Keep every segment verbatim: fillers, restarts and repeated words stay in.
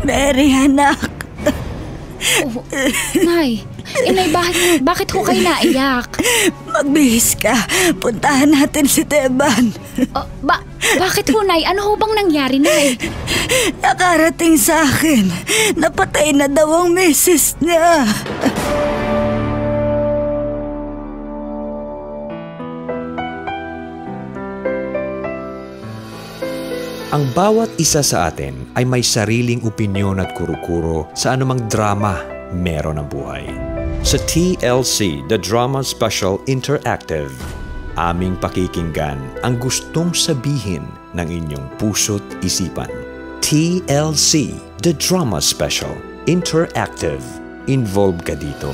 Mary, anak. Oh, Nay, inay, bakit, bakit ho kayo naiyak? Magbihis ka. Puntahan natin si Teban. Oh, ba, bakit ho, Nay? Ano ho bang nangyari, Nay? Nakarating sa akin. Napatay na daw ang misis niya. Ang bawat isa sa atin ay may sariling opinyon at kuro-kuro sa anumang drama meron ang buhay. Sa T L C, The Drama Special Interactive, aming pakikinggan ang gustong sabihin ng inyong puso't isipan. T L C, The Drama Special Interactive. Involved ka dito.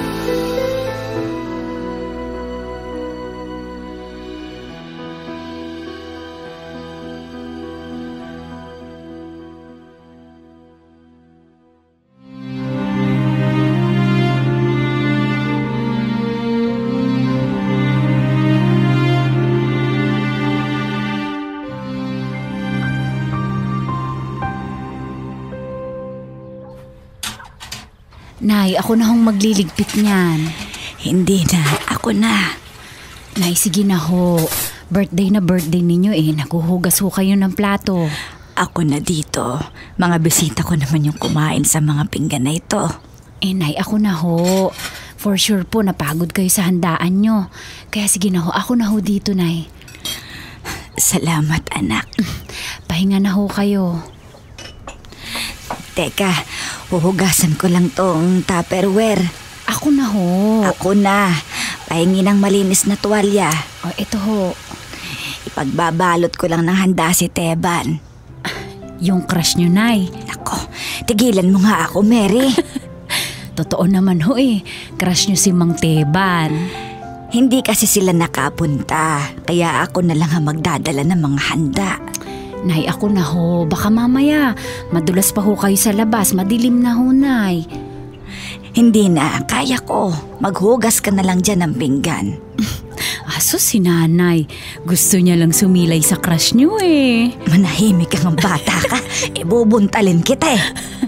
Nay, ako na hong magliligpit niyan. Hindi na, ako na. Nay, sige na ho. Birthday na birthday ninyo eh. Naguhugas ho kayo ng plato. Ako na dito. Mga bisita ko naman yung kumain sa mga pinggan na ito. Eh, Nay, ako na ho. For sure po, napagod kayo sa handaan nyo. Kaya sige na ho, ako na ho dito, Nay. Salamat, anak. Pahinga na ho kayo. Teka, huhugasan ko lang tong Tupperware. Ako na ho. Ako na. Pahingi ng malinis na tuwalya. O, ito ho. Ipagbabalot ko lang ng handa si Teban. Yung crush nyo, Nay. Ako, tigilan mo nga ako, Mary. Totoo naman ho eh. Crush nyo si Mang Teban. Hindi kasi sila nakapunta. Kaya ako na lang ang magdadala ng mga handa. Nay, ako na ho. Baka mamaya, madulas pa ho kayo sa labas. Madilim na ho, Nay. Hindi na, kaya ko. Maghugas ka na lang dyan ng pinggan. Aso si Nanay. Gusto niya lang sumilay sa crush niyo eh. Manahimik kang bata ka. Ibubuntalin kita eh.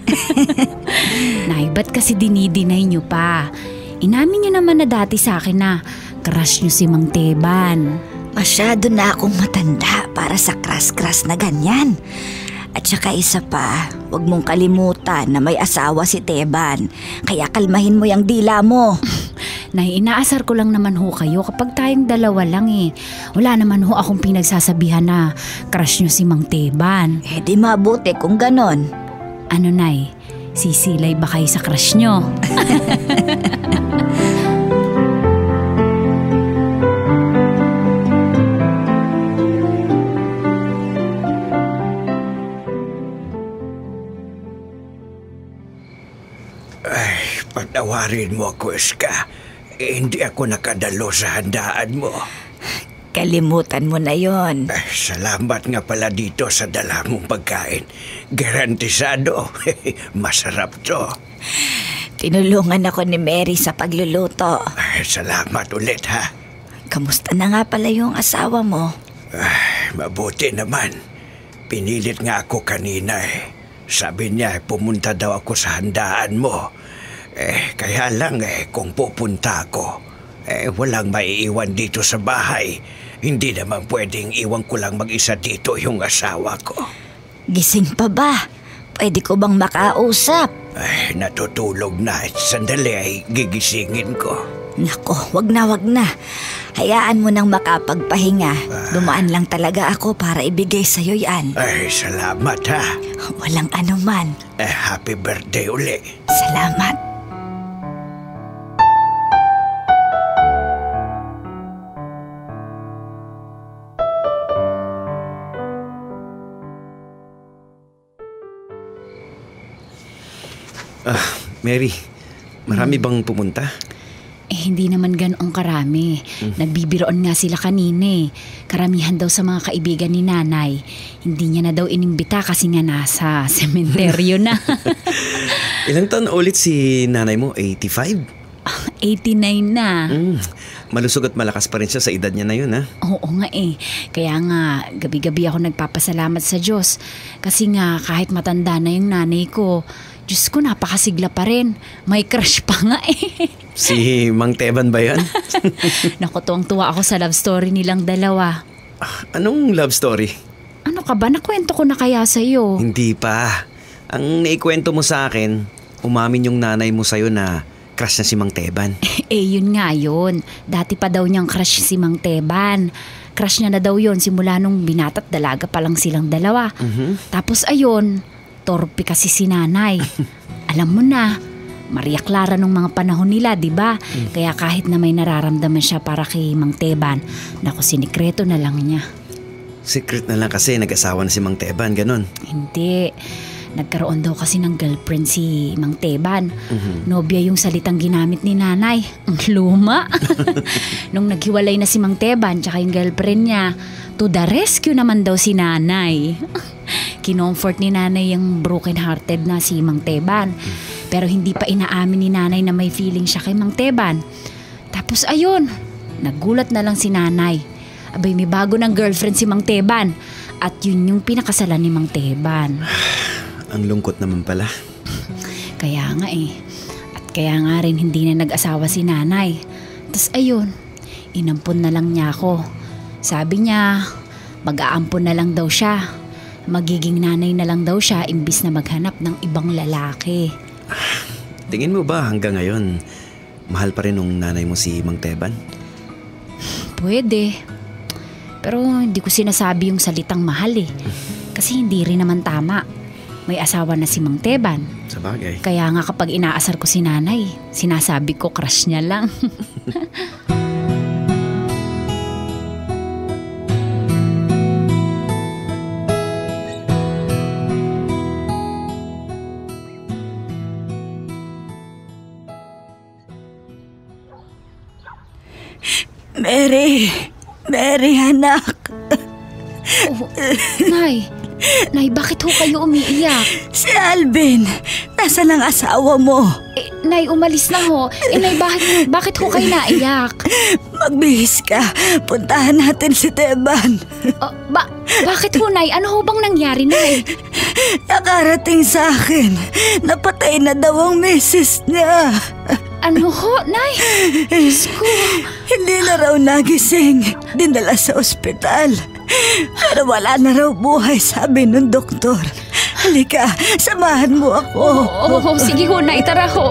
Nay, ba't kasi dinidinay niyo pa? Inamin niyo naman na dati sa akin na crush niyo si Mang Teban. Masyado na akong matanda para sa kras-kras na ganyan. At saka isa pa, huwag mong kalimutan na may asawa si Teban. Kaya kalmahin mo yung dila mo. Nay, inaasar ko lang naman ho kayo kapag tayong dalawa lang eh. Wala naman ho akong pinagsasabihan na crush nyo si Mang Teban. Eh di mabuti kung ganon. Ano, Nay? Sisilay ba kayo sa crush nyo? Patawarin mo ako, Iska. Eh, hindi ako nakadalo sa handaan mo. Kalimutan mo na yon. Eh, salamat nga pala dito sa dala mong pagkain. Garantisado. Masarap to. Tinulungan ako ni Mary sa pagluluto. Eh, salamat ulit, ha? Kamusta na nga pala yung asawa mo? Eh, mabuti naman. Pinilit nga ako kanina eh. Sabi niya pumunta daw ako sa handaan mo. Eh, kaya lang eh, kung pupunta ako, eh, walang maiiwan dito sa bahay. Hindi naman pwedeng iwan ko lang mag-isa dito yung asawa ko. Gising pa ba? Pwede ko bang makausap? Eh, natutulog na. Sandali ay gigisingin ko. Nako, wag na wag na. Hayaan mo nang makapagpahinga. Ah. Dumaan lang talaga ako para ibigay sa'yo yan. Ay, salamat ha. Walang anuman. Eh, happy birthday uli. Salamat. Ah, Mary, marami bang pumunta? Eh, hindi naman ganoong karami. Mm. Nagbibiroon nga sila kanina eh. Karamihan daw sa mga kaibigan ni Nanay. Hindi niya na daw inimbita kasi nga nasa sementeryo na. Ilang taon ulit si Nanay mo? eighty-five? eighty-nine na. Mm. malusog at malakas pa rin siya sa edad niya na yun, ha? Oo nga eh. Kaya nga, gabi-gabi ako nagpapasalamat sa Diyos. Kasi nga, kahit matanda na yung nanay ko, Diyos ko, napakasigla pa rin. May crush pa nga eh. Si Mang Teban ba yan? Naku, tuwang-tuwa ako sa love story nilang dalawa. Anong love story? Ano ka ba? Nakwento ko na kaya sa'yo? Hindi pa. Ang naikwento mo sa akin, umamin yung nanay mo sa'yo na crush na si Mang Teban. Eh, yun nga yun. Dati pa daw niyang crush si Mang Teban. Crush niya na daw yun simula nung binata't dalaga pa lang silang dalawa. Mhm. Tapos ayun, torpe kasi si nanay. Alam mo na, Maria Clara nung mga panahon nila, di ba? Mm. Kaya kahit na may nararamdaman siya para kay Mang Teban, naku, sinikreto na lang niya. Secret na lang kasi nag-asawa na si Mang Teban, ganun. Hindi. Nagkaroon daw kasi ng girlfriend si Mang Teban. Mhm. Nobya yung salitang ginamit ni nanay. Ang luma. Nung naghiwalay na si Mang Teban tsaka yung girlfriend niya, to the rescue naman daw si nanay. Kinomfort ni nanay yung broken-hearted na si Mang Teban. Pero hindi pa inaamin ni nanay na may feeling siya kay Mang Teban. Tapos ayun, nagulat na lang si nanay. Abay, may bago ng girlfriend si Mang Teban. At yun yung pinakasalan ni Mang Teban. Ang lungkot naman pala. Kaya nga eh. At kaya nga rin hindi na nag-asawa si nanay. Tapos ayun, inampun na lang niya ako. Sabi niya, mag-aampun na lang daw siya. Magiging nanay na lang daw siya imbis na maghanap ng ibang lalaki. Tingin mo ba hanggang ngayon, mahal pa rin nung nanay mo si Mang Teban? Pwede. Pero hindi ko sinasabi yung salitang mahal eh. Kasi hindi rin naman tama. May asawa na si Mang Teban. Sa bagay. Kaya nga kapag inaasar ko si nanay, sinasabi ko crush niya lang. Mary! Mary, anak! Oh, Nay! Nay, bakit ho kayo umiiyak? Si Alvin! Nasaan ang asawa mo? Eh, Nay, umalis na ho. Eh, Nay, bakit, bakit ho kayo naiyak? Magbihis ka. Puntahan natin si Teban. Oh, ba, bakit ho, Nay? Ano ho bang nangyari, Nay? Nakarating sa akin. Napatay na daw ang misis niya. Ano ho, Nay? Diyos ko. Hindi na raw nagising. Dinala sa ospital. Pero wala na raw buhay, sabi ng doktor. Halika, samahan mo ako. Oo, oh, oh, sige ho, Nay, tara ho.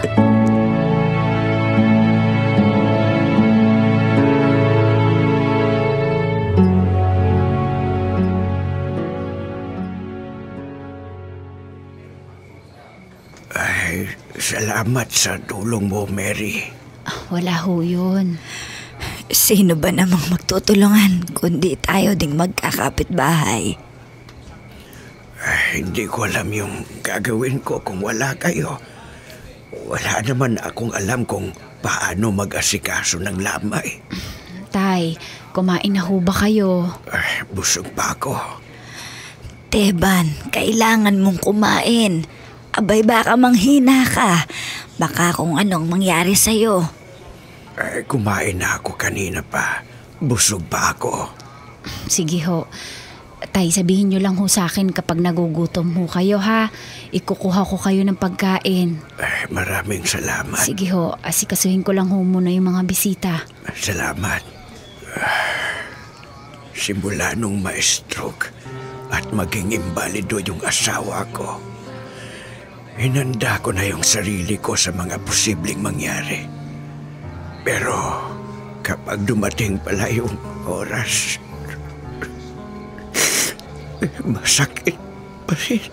Ay, salamat sa tulong mo, Mary. Wala ho yun. Sino ba namang magtutulungan kundi tayo ding magkakapitbahay? Ay, hindi ko alam yung gagawin ko kung wala kayo. Wala naman akong alam kung paano mag-asikaso ng lamay. Tay, kumain na ho ba kayo? Ay, busog pa ako. Teban, kailangan mong kumain. Abay, baka manghina ka. Baka kung anong mangyari sa'yo. Ay, kumain na ako kanina pa. Busog pa ako. Sige ho. Tay, sabihin nyo lang ho sa akin kapag nagugutom ho kayo, ha? Ikukuha ko kayo ng pagkain. Ay, maraming salamat. Sige ho, asikasuhin ko lang ho muna yung mga bisita. Salamat. Ah, simula nung ma-stroke at maging imbalido yung asawa ko, hinanda ko na yung sarili ko sa mga posibleng mangyari. Pero kapag dumating pala yung oras, masakit pa rin.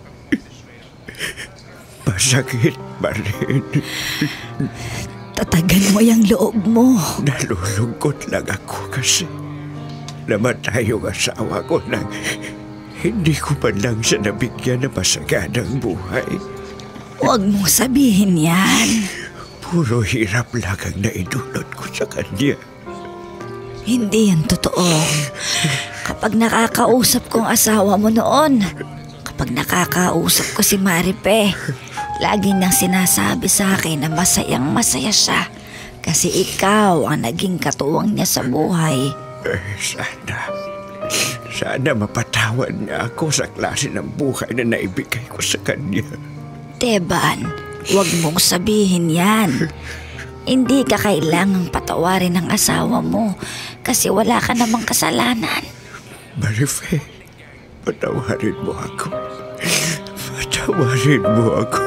Masakit pa rin. Tatagan mo yung loob mo. Nalulungkot lang ako kasi namatay yung asawa ko nang hindi ko man lang siya nabigyan ng masaganang buhay. Huwag mong sabihin yan. Puro hirap lang ang naidulot ko sa kanya. Hindi yan totoo. Kapag nakakausap kong asawa mo noon, kapag nakakausap ko si Maripe, lagi niyang sinasabi sa akin na masayang masaya siya Kasi ikaw ang naging katuwang niya sa buhay. Eh, sana, sana mapatawad niya ako sa klase ng buhay na naibigay ko sa kanya. Teban, huwag mong sabihin yan. Hindi ka kailangang patawarin ng asawa mo kasi wala ka namang kasalanan. Marife, patawarin mo ako. Patawarin mo ako.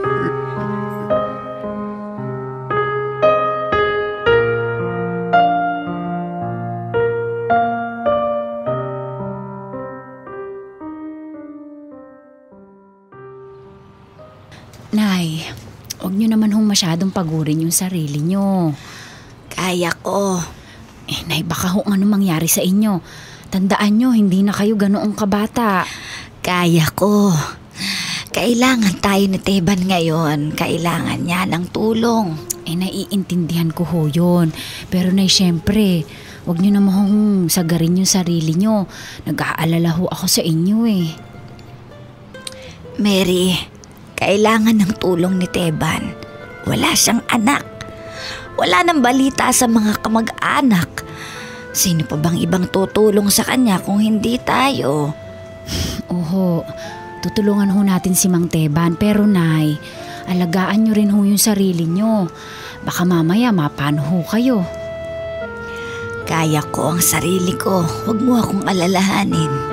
Nay, huwag niyo naman hong masyadong pagurin yung sarili niyo. Kaya ko. Eh, Nay, baka kung ano mangyari sa inyo. Tandaan niyo, hindi na kayo ganoong kabata. Kaya ko. Kailangan tayo ni Teban ngayon. Kailangan niya ng tulong. Eh, naiintindihan ko ho yun. Pero Nay, syempre, huwag niyo naman hong sagarin yung sarili niyo. Nag-aalala ho ako sa inyo eh. Mary, kailangan ng tulong ni Teban. Wala siyang anak. Wala nang balita sa mga kamag-anak. Sino pa bang ibang tutulong sa kanya kung hindi tayo? Oho, tutulungan ho natin si Mang Teban. Pero Nay, alagaan nyo rin ho yung sarili nyo. Baka mamaya mapano ho kayo. Kaya ko ang sarili ko. Huwag mo akong alalahanin.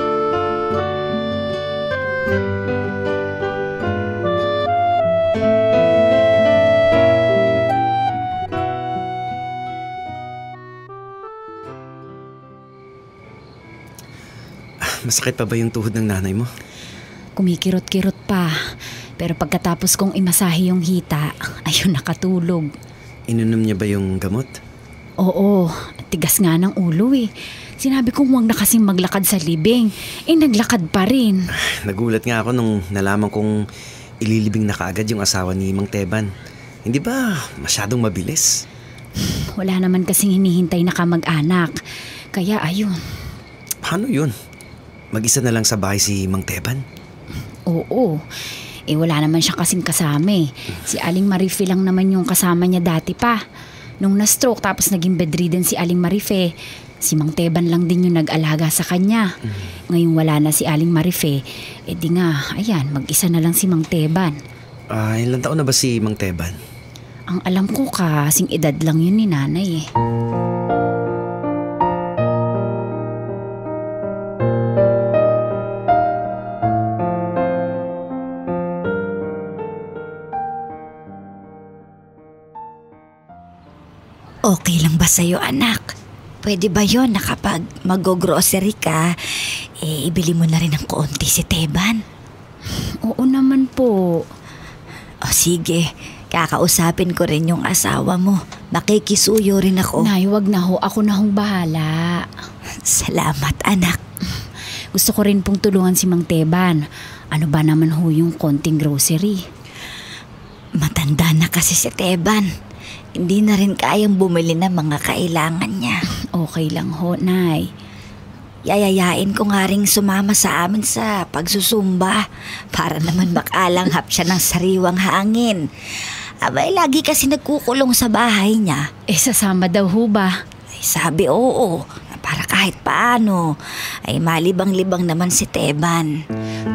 Masakit pa ba yung tuhod ng nanay mo? Kumikirot-kirot pa. Pero pagkatapos kong imasahe yung hita, ayun, nakatulog. Ininom niya ba yung gamot? Oo, tigas nga ng ulo eh. Sinabi kong huwag na kasing maglakad sa libing. Eh, naglakad pa rin. Nagulat nga ako nung nalaman kong ililibing na kaagad yung asawa ni Mang Teban. Hindi ba masyadong mabilis? Wala naman kasing hinihintay na kamag-anak. Kaya ayun. Paano yun? Mag-isa na lang sa bahay si Mang Teban? Oo. Eh wala naman siya kasing kasama eh. Si Aling Marife lang naman yung kasama niya dati pa. Nung na-stroke tapos naging bedridden si Aling Marife, si Mang Teban lang din yung nag-alaga sa kanya. Mm. Ngayong wala na si Aling Marife, eh di nga, ayan, mag-isa na lang si Mang Teban. Ah, ilang taon na ba si Mang Teban? Ang alam ko kasing edad lang yun ni nanay eh. Okay lang ba sa'yo, anak? Pwede ba yon na kapag mag-grocery ka, eh, ibili mo na rin ng konti si Teban? Oo naman po. O sige, kakausapin ko rin yung asawa mo. Makikisuyo rin ako. Nay, wag na ho. Ako na hong bahala. Salamat, anak. Gusto ko rin pong tulungan si Mang Teban. Ano ba naman ho yung konting grocery? Matanda na kasi si Teban. Hindi na rin kayang bumili ng mga kailangan niya. Okay lang ho, Nay. Yayayain ko nga ring sumama sa amin sa pagsusumba para naman makalanghap siya ng sariwang hangin. Abay, lagi kasi nagkukulong sa bahay niya. Eh, sasama daw ho ba? Ay, sabi oo, para kahit paano ay malibang-libang naman si Teban.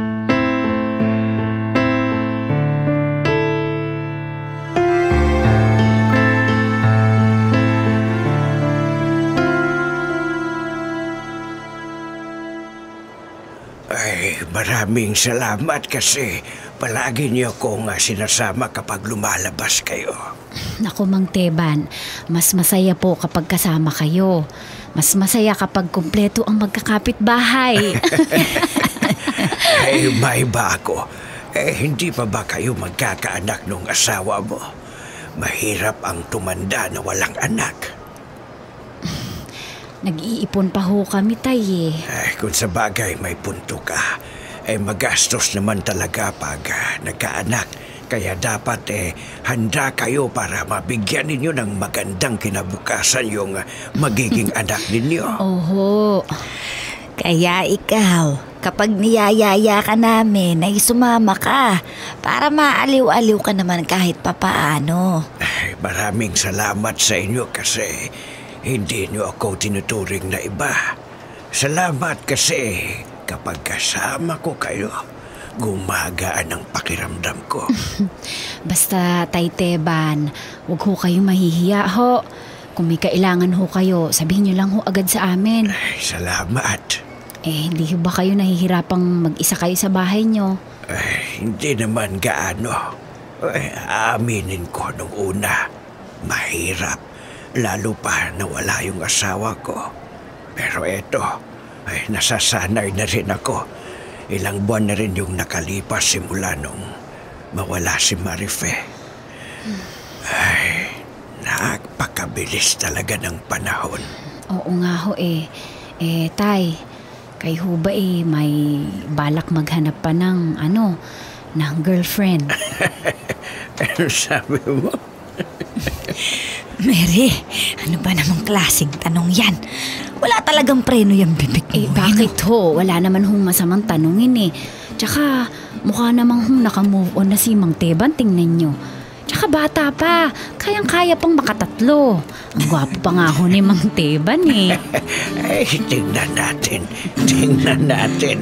Maraming salamat kasi palagi niyo akong sinasama kapag lumalabas kayo. Naku, Mang Teban, mas masaya po kapag kasama kayo. Mas masaya kapag kumpleto ang magkakapit-bahay. Ay, may ba ako? Eh, hindi pa ba kayo magkakaanak ng asawa mo? Mahirap ang tumanda na walang anak. Nag-iipon pa ho kami, tay eh. Ay, kung sa bagay may punto ka, eh magastos naman talaga pag uh, nagkaanak. Kaya dapat eh handa kayo para mabigyan ninyo ng magandang kinabukasan yung uh, magiging anak ninyo. Oho. Kaya ikaw, kapag niyayaya ka namin ay sumama ka para maaliw-aliw ka naman kahit papaano. Ay, maraming salamat sa inyo kasi hindi niyo ako tinuturing na iba. Salamat kasi kapag kasama ko kayo, gumagaan ang pakiramdam ko. Basta, Tay Teban, huwag ho kayo mahihiya ho. Kung may kailangan ho kayo, sabihin niyo lang ho agad sa amin. Ay, salamat. Eh, hindi ho ba kayo nahihirapang mag-isa kayo sa bahay niyo? Ay, hindi naman gaano. Ay, aaminin ko nung una, mahirap. Lalo pa na wala yung asawa ko. Pero eto, ay, nasasanay na rin ako. Ilang buwan na rin yung nakalipas simula nung mawala si Marife. Ay, napakabilis talaga ng panahon. Oo nga ho eh. Eh, Tay, kayo ho ba eh may balak maghanap pa ng ano, ng girlfriend? Ano sabi mo? Mary, ano ba namang klaseng tanong yan? Wala talagang preno yung bibig mo. Eh, bakit ho? Wala naman hong masamang tanungin eh. Tsaka, mukha namang hong nakamove on na si Mang Teban, tingnan nyo. Tsaka bata pa, kayang-kaya pang makatatlo. Ang gwapo pa nga ho ni Mang Teban eh. Ay, tingnan natin. Tingnan natin.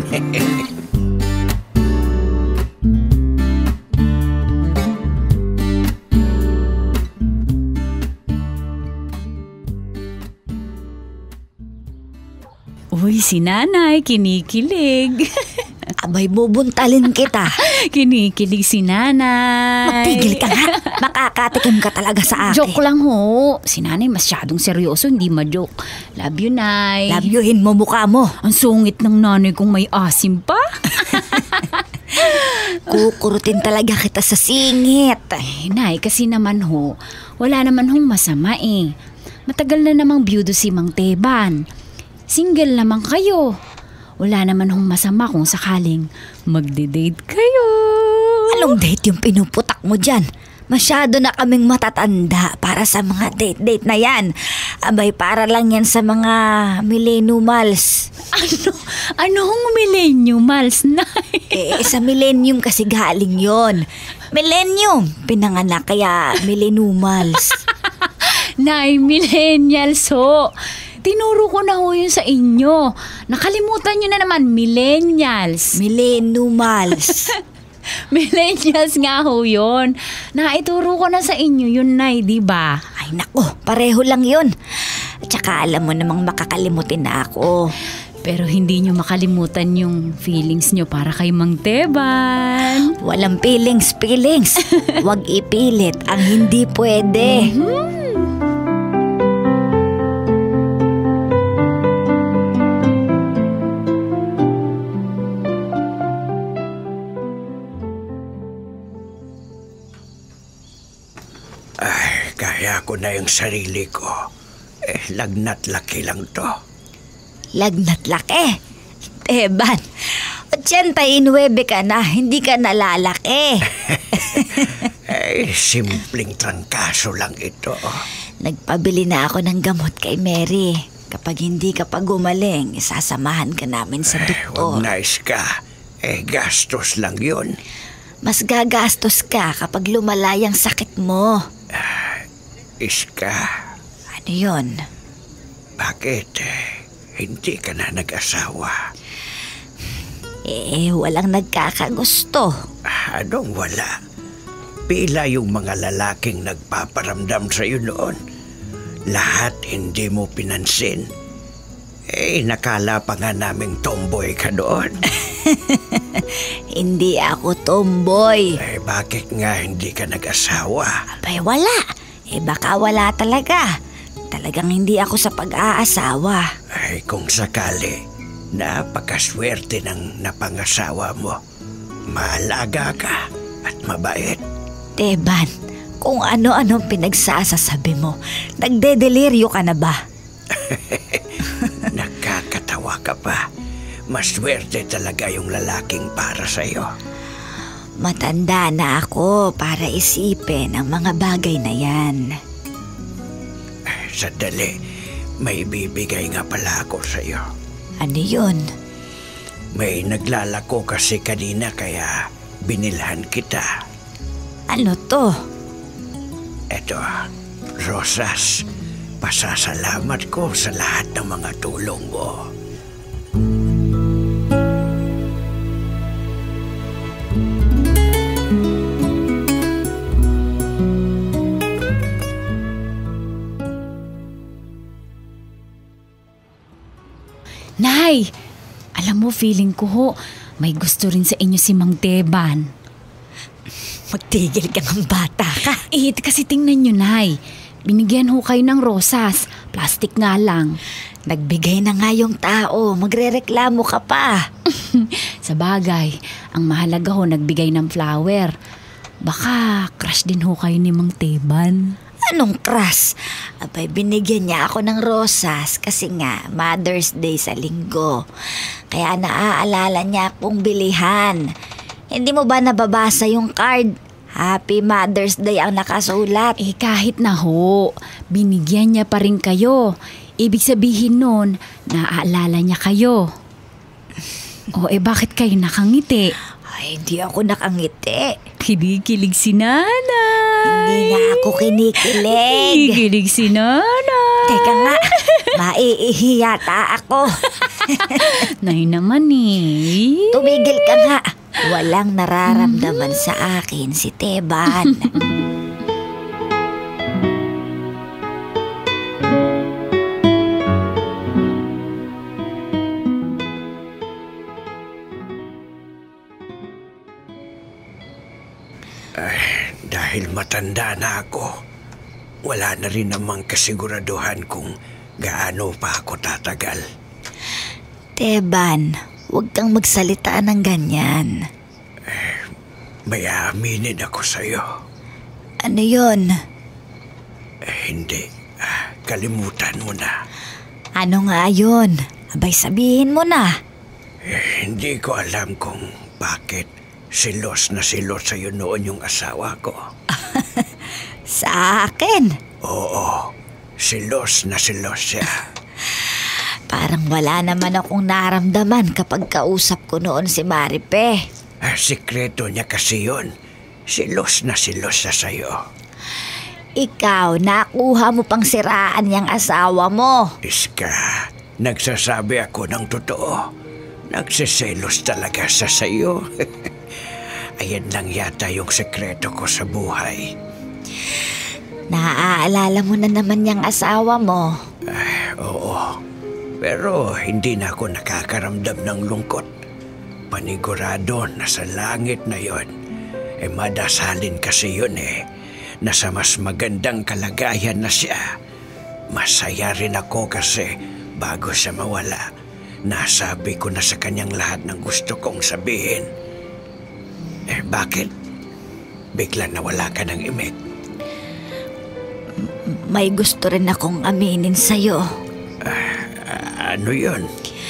Uy, si Nanay, kinikilig. Abay, bubuntalin kita. Kinikilig si Nanay. Magtigil ka nga. Makakatikim ka talaga sa akin. Joke lang ho. Si Nanay masyadong seryoso, hindi ma-joke. Love you, Nay. Labyuhin mo mukha mo. Ang sungit ng nanay kong may asim pa. Kukurutin talaga kita sa singit. Eh, Nay, kasi naman ho, wala naman hong masama eh. Matagal na namang byudo si Mang Teban. Single naman kayo. Wala naman hong masama kung sakaling magde-date kayo. Anong date yung pinuputak mo dyan? Masyado na kaming matatanda para sa mga date-date na yan. Abay, para lang yan sa mga millennials. Ano? Ano hong millennials, Nay? Eh, sa millennium kasi galing yon. Millennium, pinanganak kaya millennials. Nay, millennials ho. Tinuro ko na ho yun sa inyo. Nakalimutan nyo na naman, millennials. Millennials. Millennials nga ho yun. Naituro ko na sa inyo yun, Nay, di ba? Ay nako, pareho lang yun. At saka alam mo namang makakalimutin na ako. Pero hindi nyo makalimutan yung feelings nyo para kay Mang Teban. Walang feelings, feelings. Huwag ipilit ang hindi pwede. Mm-hmm. Ay, kaya ko na yung sarili ko. Eh, lagnat laki lang to. Lagnat laki. Teban, eighty-nine ka na, hindi ka nalalaki. Ay, simpleng trangkaso lang ito. Nagpabili na ako ng gamot kay Mary. Kapag hindi ka pa gumaling, isasamahan ka namin sa Huwag doktor. nice ka. Eh, gastos lang yun. Mas gagastos ka kapag lumalayang sakit mo. Iska, Ano yun? bakit eh, hindi ka na nag-asawa? Eh, walang nagkakagusto. Anong wala? Pila yung mga lalaking nagpaparamdam sa'yo noon. Lahat hindi mo pinansin. Eh, nakala pa nga naming tomboy ka doon. Hindi ako tomboy. Eh, bakit nga hindi ka nag-asawa? Abay, wala. Eh, baka wala talaga. Talagang hindi ako sa pag-aasawa. Ay, kung sakali, napakaswerte ng napangasawa mo. Maalaga ka at mabait. Teban, kung ano-ano pinagsasasabi mo, nagdedeliryo ka na ba? Nakakatawa ka pa. Maswerte talaga yung lalaking para sa'yo. Matanda na ako para isipin ang mga bagay na yan. Sandali, may bibigay nga pala ako sa'yo. Ano yun? May naglalako kasi kanina kaya binilhan kita. Ano to? Eto, Rosas, pasasalamat ko sa lahat ng mga tulong mo. Nay, alam mo, feeling ko ho, may gusto rin sa inyo si Mang Teban. Magtigil ka ng bata ka. Eh, kasi tingnan nyo, Nay. Binigyan ho kayo ng rosas. Plastic nga lang. Nagbigay na nga yung tao. Magrereklamo ka pa. Sa bagay, ang mahalaga ho, nagbigay ng flower. Baka crush din ho kayo ni Mang Teban. Anong crush? Abay, binigyan niya ako ng rosas kasi nga Mother's Day sa linggo. Kaya naaalala niya akong bilihan. Hindi mo ba nababasa yung card? Happy Mother's Day ang nakasulat. Eh kahit na ho, binigyan niya pa rin kayo. Ibig sabihin nun, naaalala niya kayo. O eh bakit kayo nakangiti? Ay, hindi ako nakangiti. Kinikilig si Nanay. Hindi nga ako kinikilig. Kinikilig si Nanay. Teka nga, maiihi yata ako. Nay naman eh. Tumigil ka nga. Walang nararamdaman sa akin si Teban. Dahil matanda na ako, wala na rin namang kasiguraduhan kung gaano pa ako tatagal. Teban, huwag kang magsalita ng ganyan. Eh, may aaminin ako sa'yo. Ano yun? Eh, hindi. Ah, kalimutan mo na. Ano nga yun? Abay, sabihin mo na. Eh, hindi ko alam kung bakit silos na silos sa'yo noon yung asawa ko. Sa akin? Oo, silos na silos siya. Parang wala naman akong naramdaman kapag kausap ko noon si Maripe. Ah, sikreto niya kasi yun. Silos na silos siya sa'yo. Ikaw, nakuha mo pang siraan yung asawa mo. Iska, nagsasabi ako ng totoo. Nagsiselos talaga siya sa'yo. Ayan lang yata yung sekreto ko sa buhay. Naaalala mo na naman yung asawa mo. Ah, oo. Pero hindi na ako nakakaramdam ng lungkot. Panigurado na sa langit na yon. Eh madasalin kasi yun eh. Na sa mas magandang kalagayan na siya. Masaya rin ako kasi bago siya mawala, nasabi ko na sa kanyang lahat ng gusto kong sabihin. Eh bakit? Bigla nawala ka ng imik. May gusto rin akong aminin sa'yo. Uh, ano yun?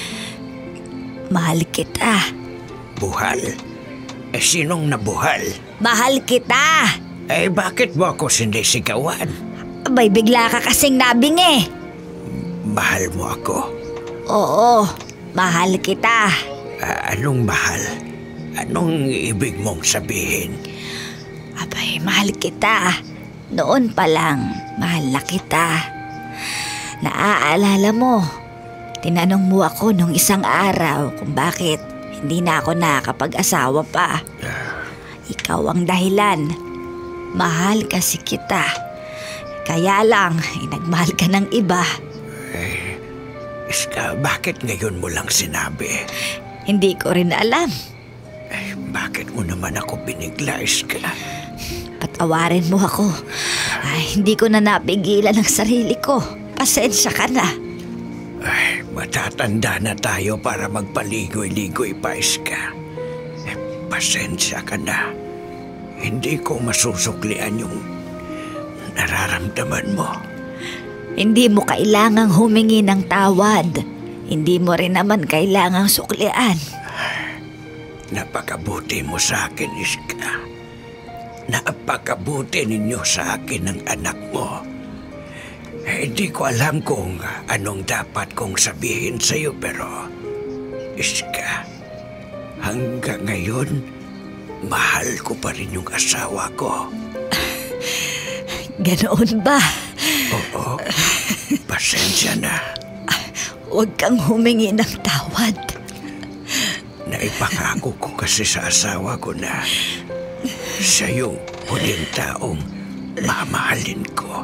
Mahal kita. Buhal? Eh sinong nabuhal? Mahal kita! Eh bakit mo ako sinisigawan? Abay, bigla ka kasing nabing eh. Mahal mo ako? Oo, mahal kita. Uh, anong mahal? Anong ibig mong sabihin? Abay, mahal kita. Noon pa lang, mahal na kita. Naaalala mo, tinanong mo ako nung isang araw kung bakit hindi na ako nakakapag-asawa pa. Ikaw ang dahilan. Mahal kasi kita. Kaya lang, eh, nagmahal ka ng iba. Eh, Iska, bakit ngayon mo lang sinabi? Hindi ko rin alam. Eh, bakit mo naman ako binigla, Iska? Patawarin mo ako. Ay, hindi ko na napigilan ang sarili ko. Pasensya ka na. Ay, matatanda na tayo para magpaligoy-ligoy pa, Iska. Eh, pasensya ka na. Hindi ko masusuklian yung nararamdaman mo. Hindi mo kailangang humingi ng tawad. Hindi mo rin naman kailangang suklian. Napakabuti mo sa akin, Iska. Napakabuti ninyo sa akin ng anak mo. Eh, hindi ko alam kung anong dapat kong sabihin sa'yo, pero Iska, hanggang ngayon, mahal ko pa rin yung asawa ko. Ganoon ba? Oo, pasensya na. Huwag kang humingi ng tawad. Naipangako ko kasi sa asawa ko na siya yung huling taong mamahalin ko.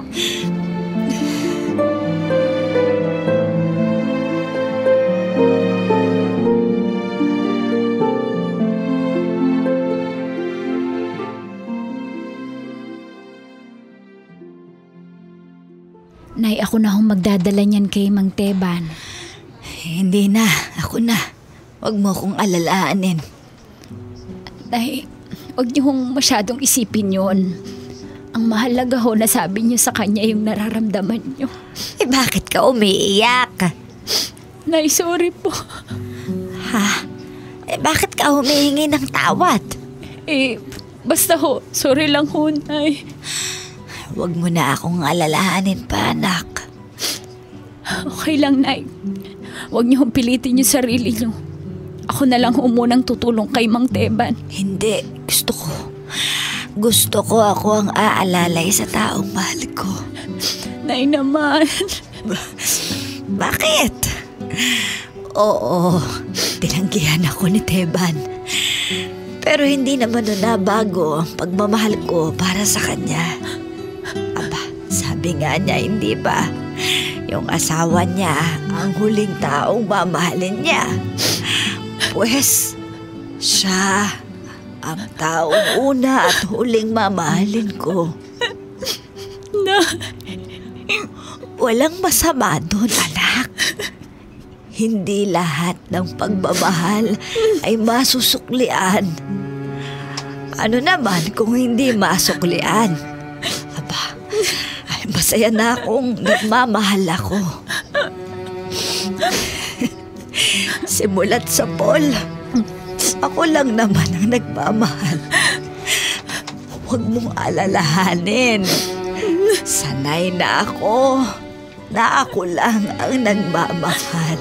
Nay, ako na hong magdadala niyan kay Mang Teban. Hindi na, ako na. Huwag mo kong alalaanin. Nay, huwag niyo hong masyadong isipin yon. Ang mahalaga ho na sabi niyo sa kanya yung nararamdaman niyo. Eh bakit ka umiiyak? Nay, sorry po. Ha? Eh bakit ka humihingi ng tawad? Eh, basta ho, sorry lang ho, Nay. Huwag mo na akong alalahanin pa, anak. Okay lang, Nay. Huwag niyo hong pilitin yung sarili niyo. Ako na lang ho munang tutulong kay Mang Teban. Hindi, gusto ko. Gusto ko ako ang aalalay sa taong mahal ko. Nay naman. Bakit? Oo, tinanggihan ako ni Teban. Pero hindi naman nun nabago ang pagmamahal ko para sa kanya. Aba, sabi nga niya, hindi ba? Yung asawa niya ang huling taong mamahalin niya. Pues, siya ang taong una at huling mamahalin ko. Na. Walang masama doon, anak. Hindi lahat ng pagmamahal ay masusuklian. Ano naman kung hindi masuklian? Aba, ay masaya na akong nagmamahal ako. Simulat sa Paul, ako lang naman ang nagmamahal. Huwag mong alalahanin. Sanay na ako na ako lang ang nagmamahal.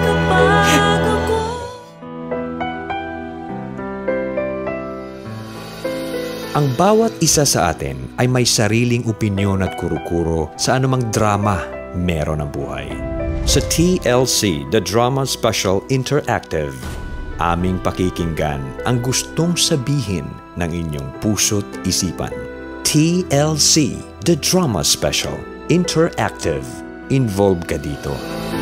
Ang bawat isa sa atin ay may sariling opinyon at kuro-kuro sa anumang drama meron ang buhay. Sa T L C, The Drama Special Interactive, aming pakikinggan ang gustong sabihin ng inyong puso't isipan. T L C, The Drama Special Interactive. Involved ka dito.